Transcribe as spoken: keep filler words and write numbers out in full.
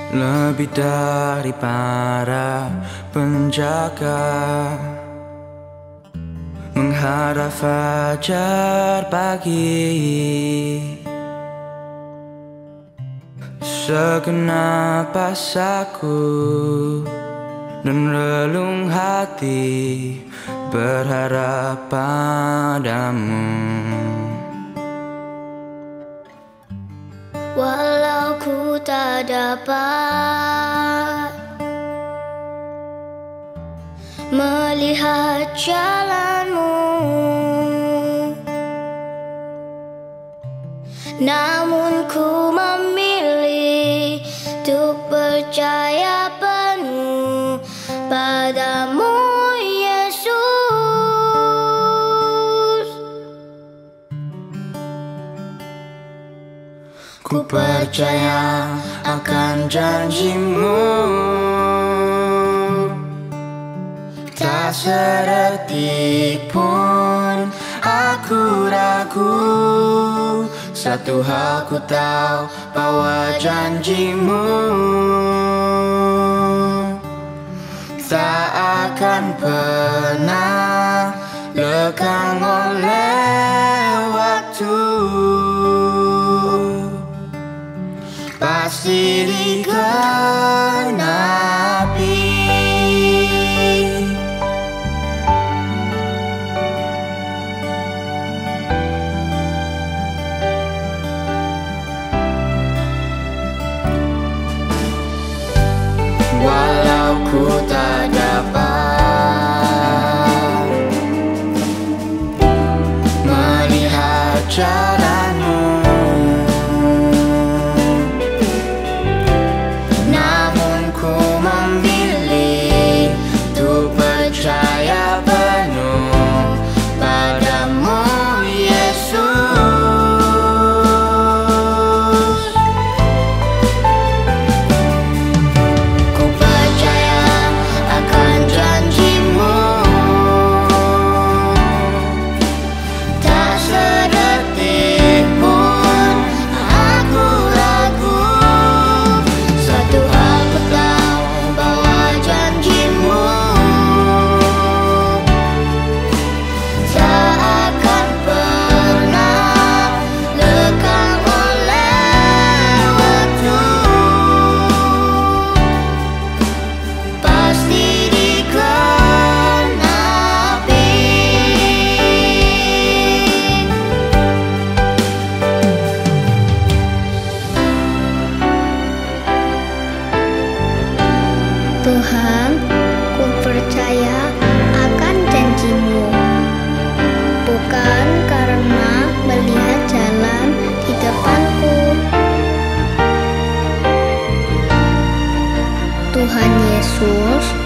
lebih dari para penjaga, menghadap fajar pagi. Segenap asaku dan relung hati berharap padamu. Walau ku tak dapat melihat jalanmu, namun ku memilih untuk percaya penuh padamu, Yesus. Ku percaya akan janjimu, tak sedetik pun aku ragu. Satu hal ku tahu, bahwa janjimu tak akan pernah lekang oleh waktu. Pasti digenapi. Walau ku tak dapat melihat jalanmu, namun ku memilih untuk percaya penuh padamu, Yesus. Ku percaya akan janjimu, tak sedetik pun aku ragu. Satu hal ku tahu, bahwa janjimu tak akan pernah lekang oleh waktu. Pasti digenapi. Tuhan, ku percaya akan janjimu, bukan karena melihat jalan di depanku. Tuhan Yesus,